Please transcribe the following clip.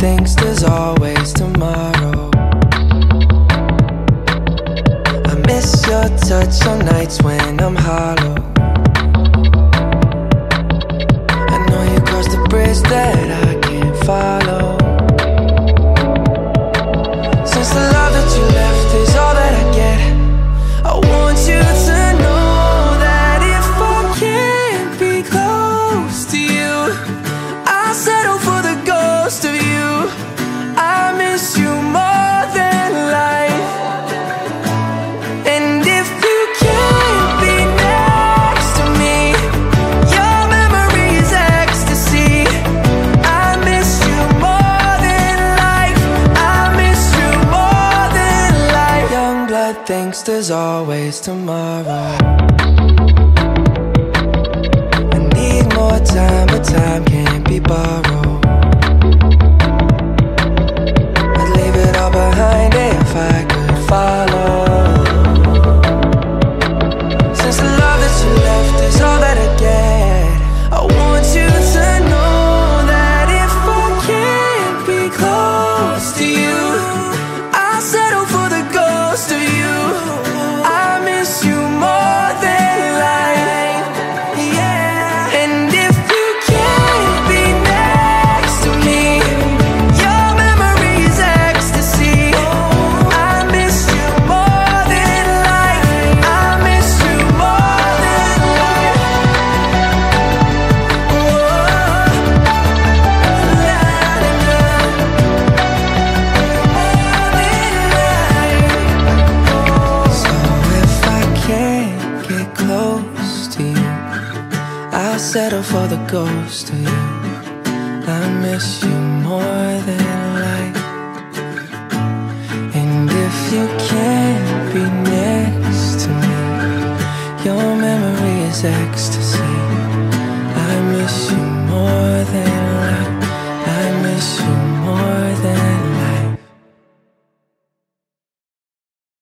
thinks there's always tomorrow. I miss your touch on nights when I'm hollow. I know you crossed the bridge that I can't follow. Since the love that you left is all that I get, I want you to know that if I can't be close to you, I'll settle for the ghost of you. I miss you more than life. And if you can't be next to me, your memory is ecstasy. I miss you more than life. I miss you more than life. Youngblood thinks there's always tomorrow. I need more time, but time can't be borrowed. I'd leave it all behind if I could follow. Since the love that you left is all that I get, I want you to know that if I can't be close to you, I'll settle for the ghost of you. I miss you more than life, yeah. And if you can't be next to me, your memory is ecstasy. I miss you more than life. I miss you more than life. So if I can't get close to you, I'll settle for the ghost of you. I miss you more than life. And if you can't be next to me, your memory is ecstasy.